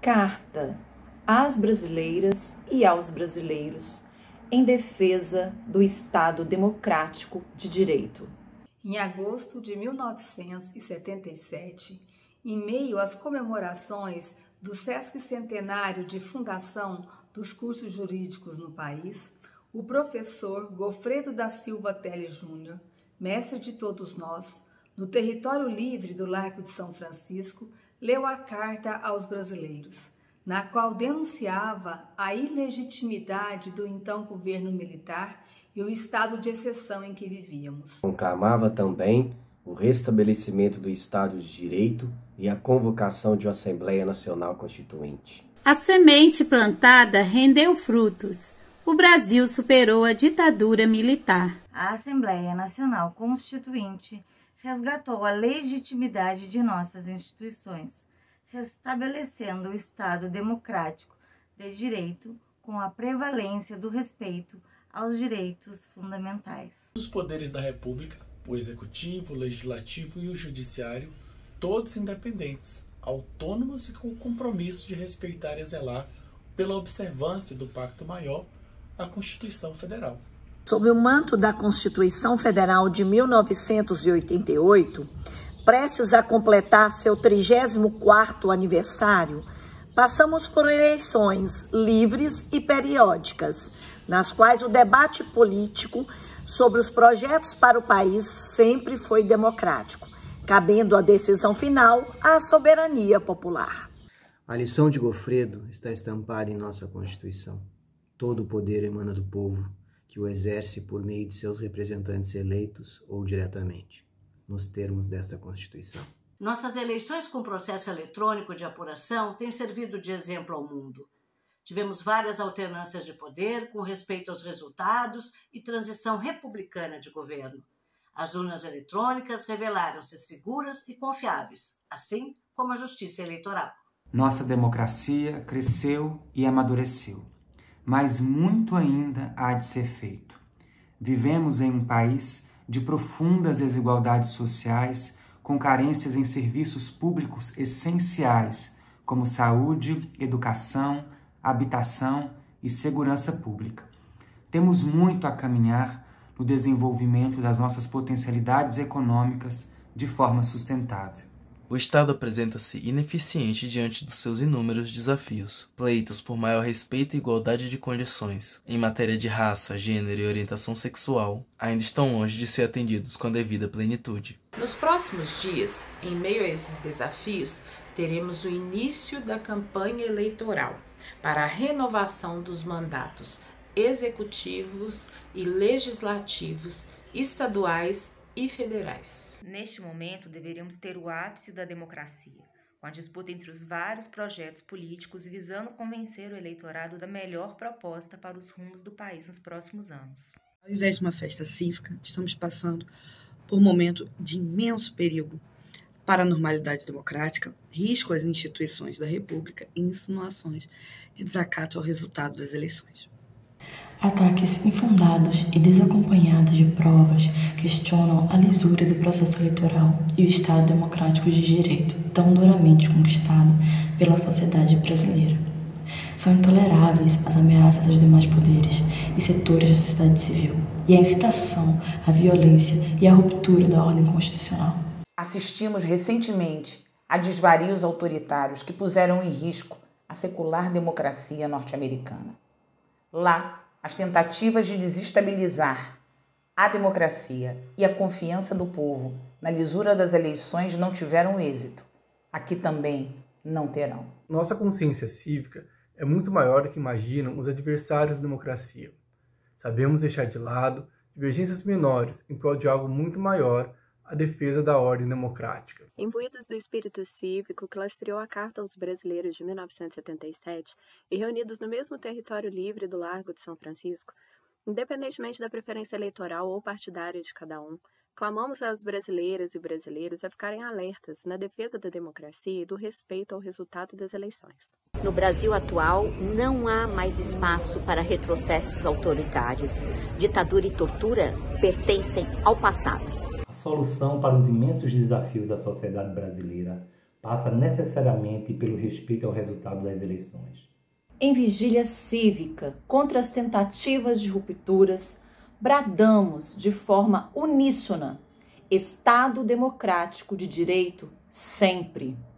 Carta às brasileiras e aos brasileiros em defesa do Estado Democrático de Direito. Em agosto de 1977, em meio às comemorações do sesquicentenário de fundação dos cursos jurídicos no país, o professor Gofredo da Silva Teles Júnior, mestre de todos nós, no território livre do Largo de São Francisco, leu a carta aos brasileiros, na qual denunciava a ilegitimidade do então governo militar e o estado de exceção em que vivíamos. Conclamava também o restabelecimento do Estado de Direito e a convocação de uma Assembleia Nacional Constituinte. A semente plantada rendeu frutos. O Brasil superou a ditadura militar. A Assembleia Nacional Constituinte resgatou a legitimidade de nossas instituições, restabelecendo o Estado democrático de direito com a prevalência do respeito aos direitos fundamentais. Os poderes da República, o Executivo, o Legislativo e o Judiciário, todos independentes, autônomos e com o compromisso de respeitar e zelar pela observância do Pacto Maior, a Constituição Federal. Sob o manto da Constituição Federal de 1988, prestes a completar seu 34º aniversário, passamos por eleições livres e periódicas, nas quais o debate político sobre os projetos para o país sempre foi democrático, cabendo a decisão final à soberania popular. A lição de Gofredo está estampada em nossa Constituição. Todo o poder emana do povo, que o exerce por meio de seus representantes eleitos ou diretamente, nos termos desta Constituição. Nossas eleições com processo eletrônico de apuração têm servido de exemplo ao mundo. Tivemos várias alternâncias de poder com respeito aos resultados e transição republicana de governo. As urnas eletrônicas revelaram-se seguras e confiáveis, assim como a justiça eleitoral. Nossa democracia cresceu e amadureceu, mas muito ainda há de ser feito. Vivemos em um país de profundas desigualdades sociais, com carências em serviços públicos essenciais, como saúde, educação, habitação e segurança pública. Temos muito a caminhar no desenvolvimento das nossas potencialidades econômicas de forma sustentável. O Estado apresenta-se ineficiente diante dos seus inúmeros desafios. Pleitos por maior respeito e igualdade de condições, em matéria de raça, gênero e orientação sexual, ainda estão longe de ser atendidos com a devida plenitude. Nos próximos dias, em meio a esses desafios, teremos o início da campanha eleitoral para a renovação dos mandatos executivos e legislativos estaduais e federais. Neste momento, deveríamos ter o ápice da democracia, com a disputa entre os vários projetos políticos visando convencer o eleitorado da melhor proposta para os rumos do país nos próximos anos. Ao invés de uma festa cívica, estamos passando por um momento de imenso perigo para a normalidade democrática, risco às instituições da República e insinuações de desacato ao resultado das eleições. Ataques infundados e desacompanhados de provas questionam a lisura do processo eleitoral e o Estado democrático de direito tão duramente conquistado pela sociedade brasileira. São intoleráveis as ameaças aos demais poderes e setores da sociedade civil e a incitação à violência e à ruptura da ordem constitucional. Assistimos recentemente a desvarios autoritários que puseram em risco a secular democracia norte-americana. Lá, as tentativas de desestabilizar a democracia e a confiança do povo na lisura das eleições não tiveram êxito. Aqui também não terão. Nossa consciência cívica é muito maior do que imaginam os adversários da democracia. Sabemos deixar de lado divergências menores em prol de algo muito maior, a defesa da ordem democrática. Imbuídos do espírito cívico que lastreou a Carta aos Brasileiros de 1977 e reunidos no mesmo território livre do Largo de São Francisco, independentemente da preferência eleitoral ou partidária de cada um, clamamos às brasileiras e brasileiros a ficarem alertas na defesa da democracia e do respeito ao resultado das eleições. No Brasil atual, não há mais espaço para retrocessos autoritários. Ditadura e tortura pertencem ao passado. A solução para os imensos desafios da sociedade brasileira passa necessariamente pelo respeito ao resultado das eleições. Em vigília cívica contra as tentativas de rupturas, bradamos de forma uníssona: Estado democrático de direito sempre.